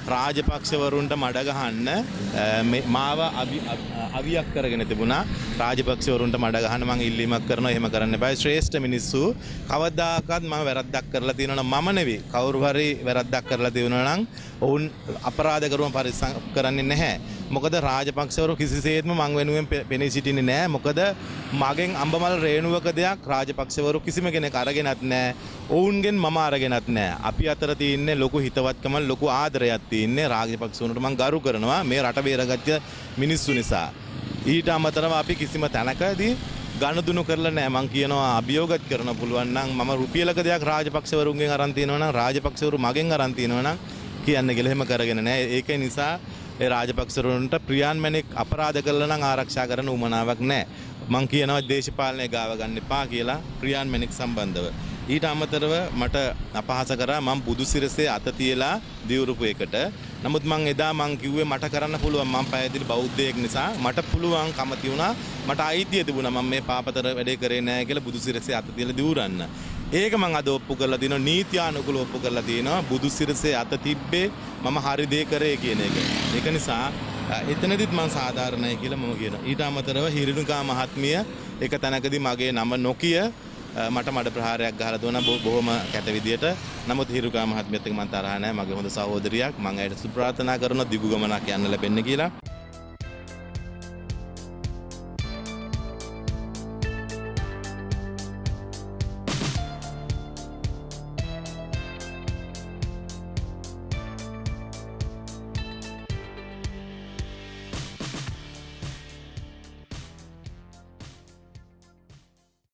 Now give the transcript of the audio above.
රාජපක්ෂවරුන්ට මඩ ගහන්න මාව අවියක් කරගෙන තිබුණා. රාජපක්ෂවරුන්ට මඩ ගහන්න මම ඉල්ලීමක් කරනවා. එහෙම කරන්න එපා. ශ්‍රේෂ්ඨ මිනිස්සු කවදාකවත් මම වැරද්දක් කරලා තියෙනවා නම් මම නෙවෙයි. කවුරු හරි වැරද්දක් කරලා තියෙනවා නම් ඔවුන් අපරාධ කරුවන් පරිස්සම් කරන්නේ නැහැ. මොකද රාජපක්ෂවරු කිසිසේත්ම මං වෙනුවෙන් පෙනී සිටින්නේ නැහැ. මොකද මගෙන් අඹමල් රේණුවක දෙයක් රාජපක්ෂවරු කිසිම කෙනෙක් අරගෙනත් නැහැ. ඔවුන්ගෙන් මම අරගෙනත් නැහැ. අපි අතර තියෙන්නේ ලොකු හිතවත්කම ලොකු ආදරයක් තියෙන්නේ. රාජපක්ෂවරුන්ට මං ගරු කරනවා මේ රට බේරගත්ත මිනිස්සු නිසා. ඊට අමතරව අපි කිසිම තැනකදී ගනුදෙනු කරලා නැහැ. මං කියනවා අභියෝගත් කරන්න පුළුවන් නම් මම රුපියලක දෙයක් රාජපක්ෂවරුන්ගෙන් අරන් තියනවා නම් රාජපක්ෂවරු මගෙන් අරන් තියනවා නම් කියන්න කියලා එහෙම කරගෙන නැහැ. ඒක නිසා ඒ රාජපක්ෂවරුන්ට ප්‍රියාන් මැණික් අපරාධ කළා නම් ආරක්ෂා කරන්න උවමනාවක් නැහැ. මං කියනවා දේශපාලනය ගාව ගන්න එපා කියලා ප්‍රියාන් මැණික් සම්බන්ධව. ඊට අමතරව මට අපහාස කරා මම බුදුසිරසේ අත තියලා දියුරුපු එකට. නමුත් මං එදා මං කිව්වේ මට කරන්න පුළුවන් මං පැහැදිලි බෞද්ධයෙක් නිසා මට පුළුවන් කම තියුණා. මට අයිතිය තිබුණා මම මේ පාපතර වැඩේ කරේ නැහැ කියලා බුදුසිරසේ අත තියලා දියුරන්න. ඒක මං අද ඔප්පු කරලා දිනවා. නීත්‍යානුකූලව ඔප්පු කරලා තියෙනවා. බුදුසිරසේ අත තිබ්බේ මම හරි දේ කරේ කියන එක. ඒක නිසා එතනදිත් මං සාධාරණයි කියලා මම කියනවා. ඊට අමතරව හිරිණුකා මහත්මිය එක තැනකදී මගේ නම නොකිය මට මඩ ප්‍රහාරයක් ගහලා දුන්නා බොහොම කැත විදියට. නමුත් හිරුකා මහත්මියත් එක්ක මම තරහ නැහැ. මගේ හොඳ සහෝදරියක්. මම ඇයට සුප්‍රාර්ථනා කරනවා දිගු ගමනක් යන්න ලැබෙන්න කියලා.